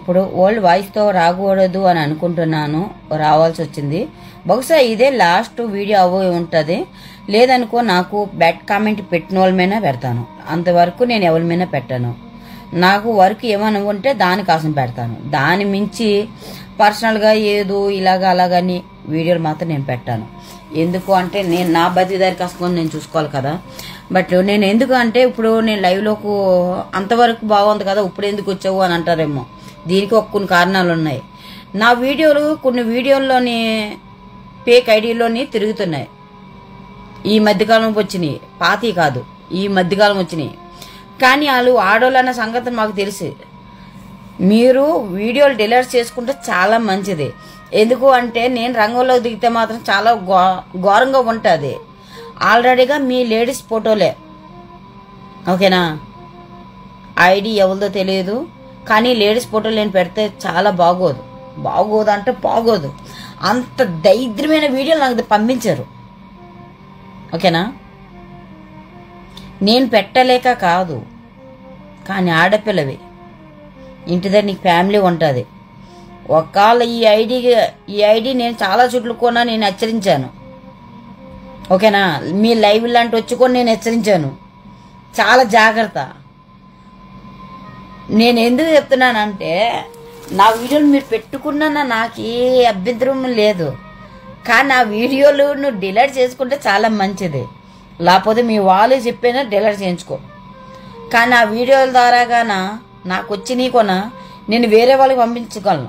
ఇప్పుడు ఓల్డ్ వాయిస్తో రాకూడదు అని అనుకుంటున్నాను, రావాల్సి వచ్చింది. బహుశా ఇదే లాస్ట్ వీడియో అవ్వ ఉంటుంది. లేదనుకో నాకు బ్యాడ్ కామెంట్ పెట్టిన వాళ్ళ మీద పెడతాను. అంతవరకు నేను ఎవరి మీద పెట్టాను. నాకు వర్క్ ఏమైనా ఉంటే దానికోసం పెడతాను. దాని మించి పర్సనల్గా ఏదో ఇలాగా అలాగని వీడియోలు మాత్రం నేను పెట్టాను. ఎందుకు అంటే నేను నా బతిదారి కష్టం నేను చూసుకోవాలి కదా. బట్ నేను ఎందుకు అంటే ఇప్పుడు నేను లైవ్లోకి అంతవరకు బాగుంది కదా, ఇప్పుడు ఎందుకు వచ్చావు అని అంటారేమో. దీనికి కొన్ని కారణాలు ఉన్నాయి. నా వీడియోలు కొన్ని వీడియోల్లోని ఫేక్ ఐడిలోని తిరుగుతున్నాయి. ఈ మధ్యకాలం వచ్చినాయి, పాతి కాదు, ఈ మధ్యకాలం వచ్చినాయి. కానీ వాళ్ళు ఆడోళ్ళు అన్న సంగతి మాకు తెలుసు. మీరు వీడియోలు డిలీట్ చేసుకుంటే చాలా మంచిది. ఎందుకు అంటే నేను రంగంలో దిగితే మాత్రం చాలా ఘోరంగా ఉంటుంది. ఆల్రెడీగా మీ లేడీస్ ఫోటోలే, ఓకేనా. ఐడి ఎవరిదో తెలియదు, కానీ లేడీస్ ఫోటోలు నేను పెడితే చాలా బాగోదు. బాగోదు అంటే బాగోదు. అంత దరిద్రమైన వీడియోలు నాకు పంపించారు, ఓకేనా. నేను పెట్టలేక కాదు, కానీ ఆడపిల్లవి ఇంటి దగ్గర నీకు ఫ్యామిలీ ఉంటుంది. ఒకవేళ ఈ ఐడి నేను చాలా చుట్లు కొన్నా నేను హెచ్చరించాను, ఓకేనా. మీ లైవ్ లాంటి వచ్చుకొని నేను హెచ్చరించాను, చాలా జాగ్రత్త. నేను ఎందుకు చెప్తున్నానంటే నా వీడియోలు మీరు పెట్టుకున్నా నాకు ఏ అభ్యంతరం లేదు. కానీ ఆ వీడియోలు నువ్వు డిలీట్ చేసుకుంటే చాలా మంచిది. లేకపోతే మీ వాళ్ళు చెప్పినా డిలీట్ చేయించుకో. కానీ ఆ వీడియోల ద్వారాగాన నాకు వచ్చి నీకొనా నేను వేరే వాళ్ళకి పంపించగలను,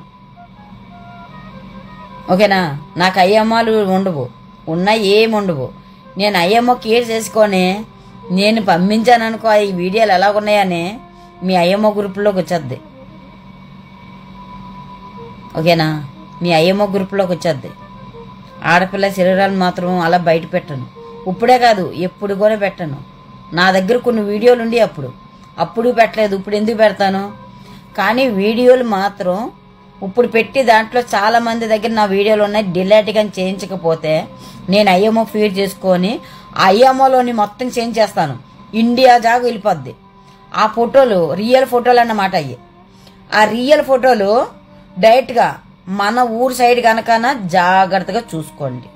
ఓకేనా. నాకు అయ్యమ్మలు ఉండవు, ఉన్నా ఏమి ఉండవు. నేను అయ్యమ్మ కేర్ చేసుకొని నేను పంపించాను అనుకో, ఈ వీడియోలు ఎలా ఉన్నాయని మీ అయ్యమ్మ గ్రూప్లోకి వచ్చేద్ది, ఓకేనా. మీ అయ్యమ్మ గ్రూప్లోకి వచ్చేద్ది. ఆడపిల్ల శరీరాలు మాత్రం అలా బయట పెట్టను. ఇప్పుడే కాదు ఎప్పుడు కూడా పెట్టను. నా దగ్గర కొన్ని వీడియోలు ఉండి అప్పుడు పెట్టలేదు, ఇప్పుడు ఎందుకు పెడతాను. కానీ వీడియోలు మాత్రం ఇప్పుడు పెట్టి దాంట్లో చాలా మంది దగ్గర నా వీడియోలు ఉన్నాయి. డిలీట్ కానీ చేయించకపోతే నేను అయ్యమ్మ ఫీడ్ చేసుకొని ఆ అయ్యమ్మలోని మొత్తం చేంజ్ చేస్తాను. ఇండియా జాగా వెళ్ళిపోద్ది. ఆ ఫోటోలు రియల్ ఫోటోలు అన్నమాట. అయ్యి ఆ రియల్ ఫోటోలు డైరెక్ట్గా మన ఊరు సైడ్ కనుకనా జాగ్రత్తగా చూసుకోండి.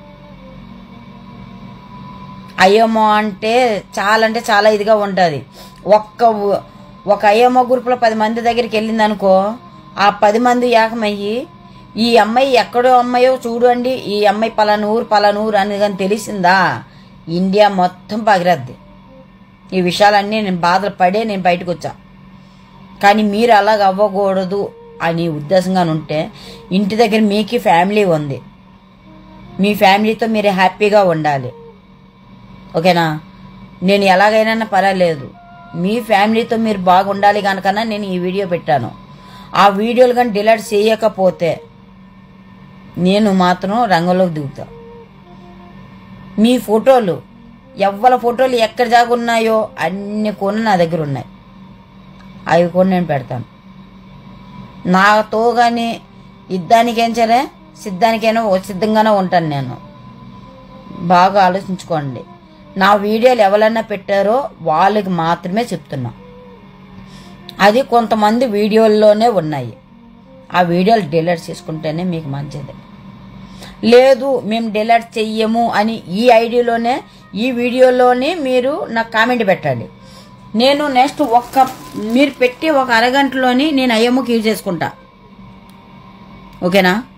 అయ్యమ్మ అంటే చాలా ఇదిగా ఉంటుంది. ఒక అయ్యమ్మ గ్రూప్లో 10 మంది దగ్గరికి వెళ్ళింది అనుకో, ఆ 10 మంది ఏకమయ్యి ఈ అమ్మాయి ఎక్కడో అమ్మాయో చూడండి, ఈ అమ్మాయి పలానూరు అని కానీ తెలిసిందా ఇండియా మొత్తం పగిరద్ది. ఈ విషయాలన్నీ నేను బాధలు పడే నేను బయటకు వచ్చా. కానీ మీరు అలాగ అవ్వకూడదు అని ఉద్దేశంగా ఉంటే ఇంటి దగ్గర మీకు ఫ్యామిలీ ఉంది, మీ ఫ్యామిలీతో మీరు హ్యాపీగా ఉండాలి, ఓకేనా. నేను ఎలాగైనా పర్వాలేదు, మీ ఫ్యామిలీతో మీరు బాగుండాలి కనుకన్నా నేను ఈ వీడియో పెట్టాను. ఆ వీడియోలు కానీ డిలీట్ చేయకపోతే నేను మాత్రం రంగంలోకి దిగుతా. మీ ఫోటోలు ఎవ్వల ఫోటోలు ఎక్కడ జాగున్నాయో అన్ని కొన్ని నా దగ్గర ఉన్నాయి, అవి కూడా నేను పెడతాను. నాతో కానీ యుద్ధానికేం సరే సిద్ధంగానే ఉంటాను నేను. బాగా ఆలోచించుకోండి. నా వీడియోలు ఎవరన్నా పెట్టారో వాళ్ళకి మాత్రమే చెప్తున్నా. అది కొంతమంది వీడియోల్లోనే ఉన్నాయి. ఆ వీడియోలు డిలీట్ చేసుకుంటేనే మీకు మంచిది. లేదు మేము డిలీట్ చెయ్యము అని ఈ ఐడిలోనే ఈ వీడియోలోనే మీరు నాకు కామెంట్ పెట్టండి. నేను నెక్స్ట్ మీరు పెట్టి ఒక అరగంటలోని నేను అయ్యమ్మకి యూజ్ చేసుకుంటా, ఓకేనా.